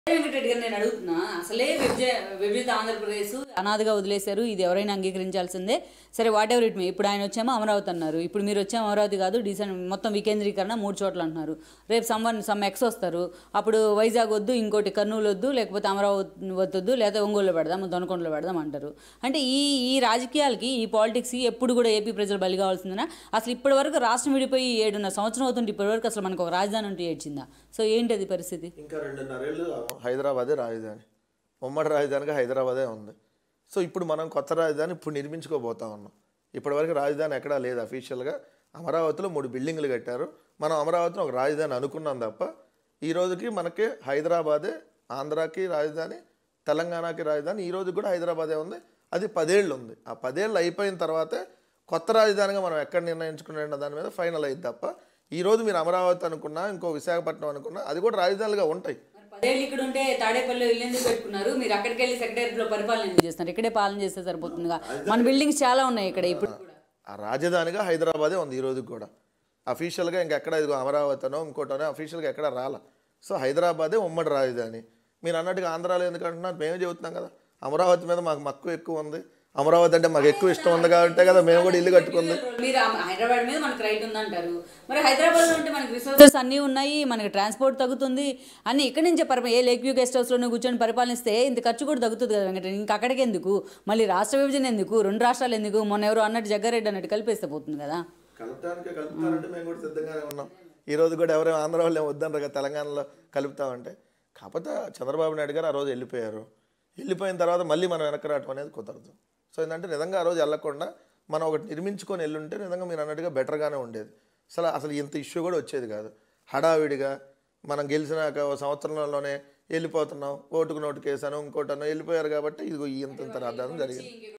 వెంకటరెడ్డి గారు నేను అడుగుతున్నా అసలే విభజిత ఆంధ్రప్రదేశ్ అనాథగా వదిలేశారు, ఇది ఎవరైనా అంగీకరించాల్సిందే. సరే వాట్ ఎవర్ ఇట్ మే. ఇప్పుడు ఆయన వచ్చేమో అమరావతి అన్నారు, ఇప్పుడు మీరు వచ్చేమో అమరావతి కాదు డీసెంట్ మొత్తం వికేంద్రీకరణ 3 చోట్ల అంటున్నారు. రేపు సమ్ ఎక్స్ వస్తారు, అప్పుడు వైజాగ్ వద్దు, ఇంకోటి కర్నూలు వద్దు, లేకపోతే అమరావతి వద్దు, లేకపోతే ఒంగోలులో పెడదాం, దొనకొండలో పెడదాం అంటారు. అంటే ఈ రాజకీయాలకి ఈ పాలిటిక్స్కి ఎప్పుడు కూడా ఏపీ ప్రజలు బలి కావాల్సిందేనా? అసలు ఇప్పటి వరకు రాష్ట్రం విడిపోయి 7.5 సంవత్సరం అవుతుంటే ఇప్పటి వరకు అసలు మనకు ఒక రాజధాని ఉంటే ఏడ్చిందా? సో ఏంటి అది పరిస్థితి? ఇంకా 2.5 ఏళ్ళు హైదరాబాదే రాజధాని, ఉమ్మడి రాజధానిగా హైదరాబాదే ఉంది. సో ఇప్పుడు మనం కొత్త రాజధాని ఇప్పుడు నిర్మించుకోబోతా ఉన్నాం. ఇప్పటివరకు రాజధాని ఎక్కడా లేదు అఫీషియల్గా. అమరావతిలో 3 బిల్డింగ్లు కట్టారు. మనం అమరావతిని ఒక రాజధాని అనుకున్నాం తప్ప ఈ రోజుకి మనకి హైదరాబాదే ఆంధ్రాకి రాజధాని, తెలంగాణకి రాజధాని. ఈ రోజు కూడా హైదరాబాదే ఉంది. అది 10 ఏళ్ళు ఉంది. ఆ 10 ఏళ్ళు అయిపోయిన తర్వాతే కొత్త రాజధానిగా మనం ఎక్కడ నిర్ణయించుకునే దాని మీద ఫైనల్ అయ్యింది తప్ప ఈ రోజు మీరు అమరావతి అనుకున్నా, ఇంకో విశాఖపట్నం అనుకున్నా అది కూడా రాజధానులుగా ఉంటాయి. 10 ఏళ్ళు ఇక్కడ ఉంటే తాడేపల్లిలో ఇల్లు ఎందుకు పెట్టుకున్నారు? మీరు అక్కడికి వెళ్ళి సెక్రటరీలో పరిపాలన ఎందుకు చేస్తున్నారు? ఇక్కడే పాలన చేస్తే సరిపోతుందిగా. మన బిల్డింగ్స్ చాలా ఉన్నాయి ఇక్కడ. ఇప్పుడు ఆ రాజధానిగా హైదరాబాదే ఉంది ఈ రోజు కూడా. అఫీషియల్గా ఇంకెక్కడ ఇదిగో అమరావతినో ఇంకోటనో అఫీషియల్గా ఎక్కడ రాల. సో హైదరాబాదే ఉమ్మడి రాజధాని. మీరు అన్నట్టుగా ఆంధ్రాలో ఎందుకు అంటున్నారు? మేమే చెబుతున్నాం కదా, అమరావతి మీద మాకు మక్కువ ఎక్కువ ఉంది, అమరావతి అంటే మాకు ఎక్కువ ఇష్టం ఉంది కాబట్టి కదా మేము కూడా ఇల్లు కట్టుకుంది. మీరు హైదరాబాద్ మీద మనకు రైట్ ఉందంటారు, మరి హైదరాబాద్లో ఉంటే మనకి రిసోర్సెస్ అన్నీ ఉన్నాయి, మనకి ట్రాన్స్పోర్ట్ తగ్గుతుంది అన్నీ. ఇక్కడి నుంచే ఏ లేక్ వ్యూ గెస్ట్ హౌస్లోనే కూర్చొని పరిపాలనిస్తే ఇంత ఖర్చు కూడా తగ్గుతుంది కదా వెంకట. ఇంకా అక్కడికి ఎందుకు మళ్ళీ రాష్ట్ర విభజన ఎందుకు? 2 రాష్ట్రాలు ఎందుకు? మొన్న ఎవరు అన్నట్టు జగ్గారెడ్డి అన్నట్టు కలిపేస్తే పోతుంది కదా. కలుపుతారంటే మేము కూడా సిద్ధంగానే ఉన్నాం. ఈ రోజు కూడా ఎవరైనా ఆంధ్ర వాళ్ళు వద్దన్నారు కదా తెలంగాణలో కలుపుతామంటే. కాకపోతే చంద్రబాబు నాయుడు గారు ఆ రోజు వెళ్ళిపోయారు. వెళ్ళిపోయిన తర్వాత మళ్ళీ మనం వెనక్కి రావటం అనేది కుదరదు. సో ఏంటంటే నిజంగా ఆ రోజు వెళ్ళకుండా మనం ఒకటి నిర్మించుకొని వెళ్ళుంటే నిజంగా మీరు అన్నట్టుగా బెటర్గానే ఉండేది. అసలు ఇంత ఇష్యూ కూడా వచ్చేది కాదు. హడావిడిగా మనం గెలిచినాక సంవత్సరంలోనే వెళ్ళిపోతున్నాం, ఓటుకు నోటు కేసాను ఇంకోటనో వెళ్ళిపోయారు కాబట్టి ఇదిగో ఇంత రాద్దాం జరిగింది.